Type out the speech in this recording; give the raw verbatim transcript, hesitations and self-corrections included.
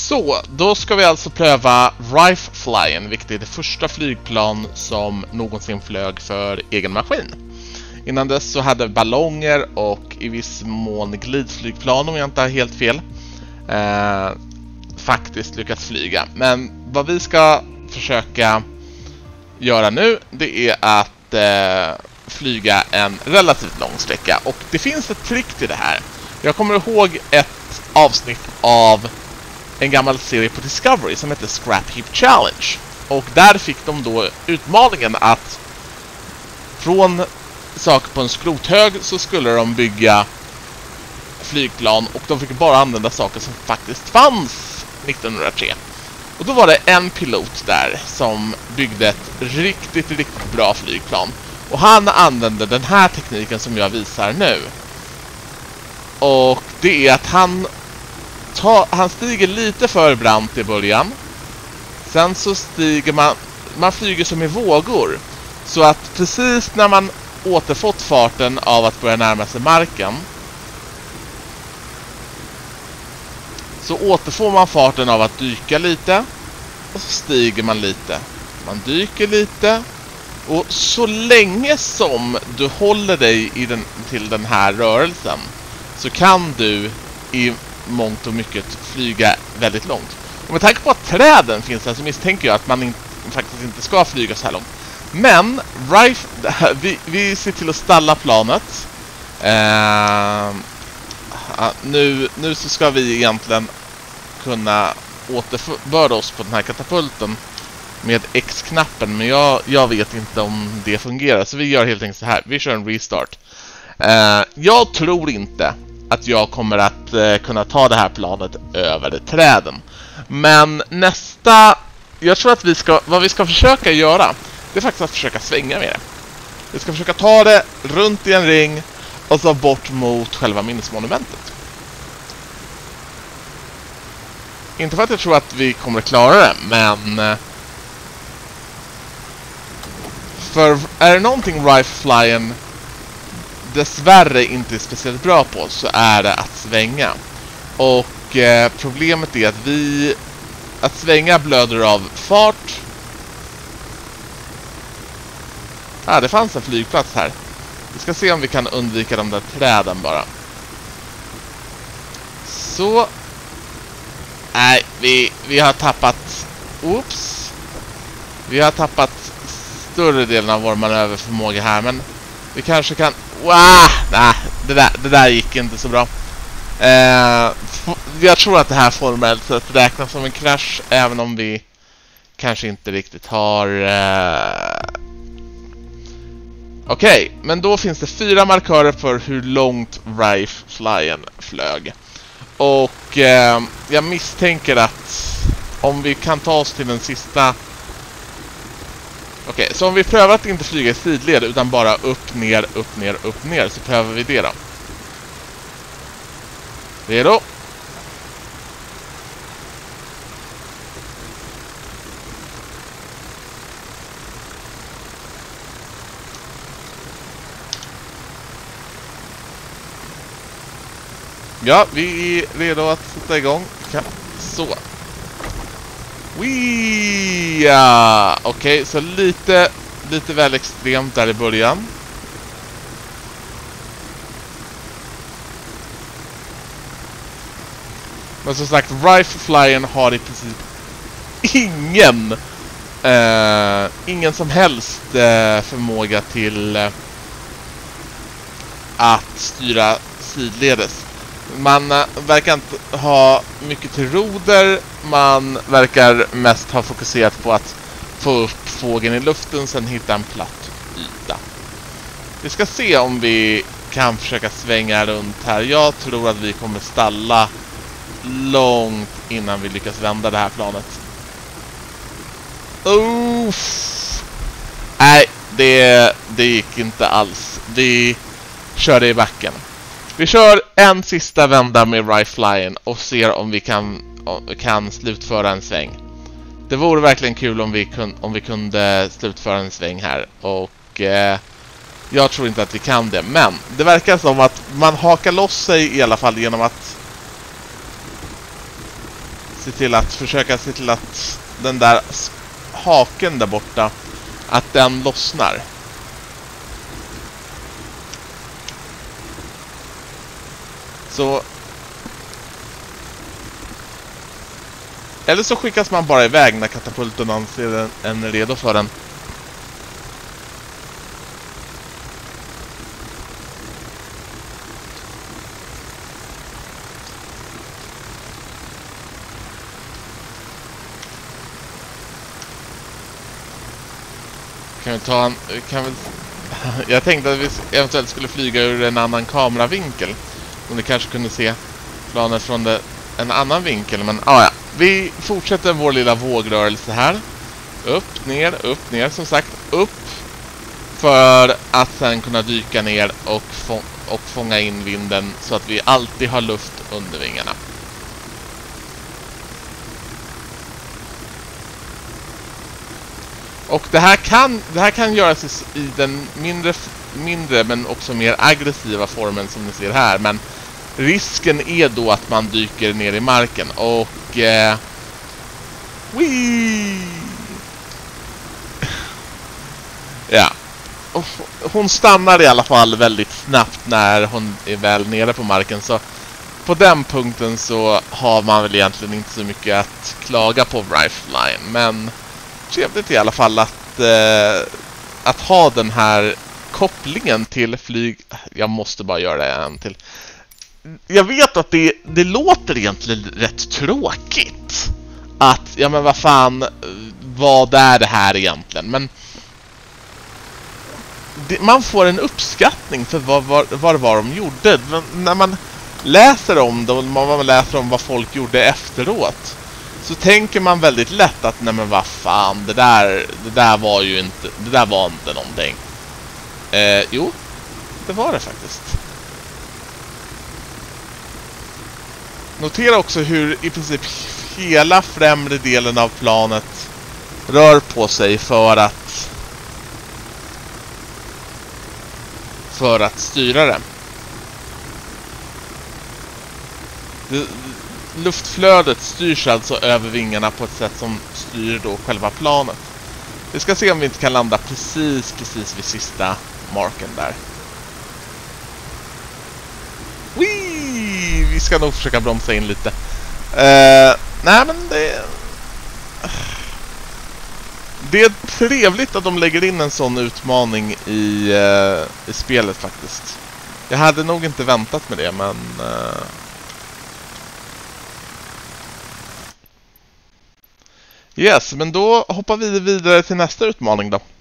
Så, då ska vi alltså pröva Rife Flyen, vilket är det första flygplan som någonsin flög för egen maskin. Innan dess så hade ballonger och i viss mån glidflygplan, om jag inte har helt fel, eh, faktiskt lyckats flyga. Men vad vi ska försöka göra nu, det är att eh, flyga en relativt lång sträcka. Och det finns ett trick till det här. Jag kommer ihåg ett avsnitt av en gammal serie på Discovery som heter Scrap Heap Challenge. Och där fick de då utmaningen att från saker på en skrothög så skulle de bygga flygplan, och de fick bara använda saker som faktiskt fanns nittonhundratre. Och då var det en pilot där som byggde ett riktigt, riktigt bra flygplan. Och han använde den här tekniken som jag visar nu. Och det är att han Ta, han stiger lite för brant i början. Sen så stiger man, man flyger som i vågor. Så att precis när man återfått farten av att börja närma sig marken, så återfår man farten av att dyka lite. Och så stiger man lite. Man dyker lite. Och så länge som du håller dig i den, till den här rörelsen, så kan du i mångt och mycket flyga väldigt långt. Och med tanke på att träden finns där så misstänker jag att man in, faktiskt inte ska flyga så här långt. Men Rife, vi, vi ser till att stalla planet. Uh, nu, nu så ska vi egentligen kunna återbörda oss på den här katapulten med X-knappen, men jag, jag vet inte om det fungerar. Så vi gör helt enkelt så här. Vi kör en restart. Uh, jag tror inte att jag kommer att eh, kunna ta det här planet över träden. Men nästa... Jag tror att vi ska... Vad vi ska försöka göra, det är faktiskt att försöka svänga med det. Vi ska försöka ta det runt i en ring och så bort mot själva minnesmonumentet. Inte för att jag tror att vi kommer att klara det, men... Eh, för är det någonting Rife Flyen dessvärre inte är speciellt bra på, så är det att svänga. Och eh, problemet är att vi att svänga blöder av fart. Ah, det fanns en flygplats här. Vi ska se om vi kan undvika de där träden bara. Så. Nej, vi, vi har tappat... Oops. Vi har tappat större delen av vår manöverförmåga här, men vi kanske kan... Wow, nej, det där, det där gick inte så bra. Eh, jag tror att det här formellt sett räknas som en krasch, även om vi kanske inte riktigt har... Eh... Okej, okay, men då finns det fyra markörer för hur långt Rife Flyen flög. Och eh, jag misstänker att om vi kan ta oss till den sista... Okej, okay, så om vi prövar att inte flyga i sidled utan bara upp, ner, upp, ner, upp, ner, så prövar vi det då. Redo? Ja, vi är redo att sätta igång. Så. Wee! Ja. Okej, okay, så lite, lite väl extremt där i början. Men som sagt, Rife Flyen har i princip ingen eh, ingen som helst eh, förmåga till eh, att styra sidledes. Man äh, verkar inte ha mycket till roder. Man verkar mest ha fokuserat på att få upp fågeln i luften, sen hitta en platt yta. Vi ska se om vi kan försöka svänga runt här. Jag tror att vi kommer stalla långt innan vi lyckas vända det här planet. Uff. Nej, det, det gick inte alls. Vi körde i backen. Vi kör en sista vända med Rife Flyen och ser om vi kan, kan slutföra en sväng. Det vore verkligen kul om vi, kun, om vi kunde slutföra en sväng här. Och eh, jag tror inte att vi kan det. Men det verkar som att man hakar loss sig i alla fall genom att se till att försöka se till att den där haken där borta, att den lossnar. Så eller så skickas man bara iväg när katapulten anser en är redo för den. Kan vi ta en... Kan vi, jag tänkte att vi eventuellt skulle flyga ur en annan kameravinkel. Om ni kanske kunde se planet från det, en annan vinkel. Men ah, ja, vi fortsätter vår lilla vågrörelse här. Upp, ner, upp, ner. Som sagt, upp. För att sen kunna dyka ner och, få, och fånga in vinden. Så att vi alltid har luft under vingarna. Och det här kan, det här kan göras i den mindre, mindre men också mer aggressiva formen som ni ser här. Men risken är då att man dyker ner i marken. Och... Eh, wii! Ja. Och hon stannar i alla fall väldigt snabbt när hon är väl nere på marken. Så på den punkten så har man väl egentligen inte så mycket att klaga på Rifleline. Men... trevligt i alla fall att, eh, att ha den här kopplingen till flyg. Jag måste bara göra en till. Jag vet att det, det låter egentligen rätt tråkigt. Att, ja men vad fan, vad är det här egentligen? Men det, man får en uppskattning för vad, vad, vad det var de gjorde. Men när man läser om det och man läser om vad folk gjorde efteråt, så tänker man väldigt lätt att nej men vad fan, det där, det där var ju inte, det där var inte någonting. Eh, jo, det var det faktiskt. Notera också hur i princip hela främre delen av planet rör på sig för att för att styra det. det Luftflödet styrs alltså över vingarna på ett sätt som styr då själva planet. Vi ska se om vi inte kan landa precis, precis vid sista marken där. Whee! Vi ska nog försöka bromsa in lite. Uh, nej men det... Det är trevligt att de lägger in en sån utmaning i, uh, i spelet faktiskt. Jag hade nog inte väntat med det, men... Uh... Yes, men då hoppar vi vidare till nästa utmaning då.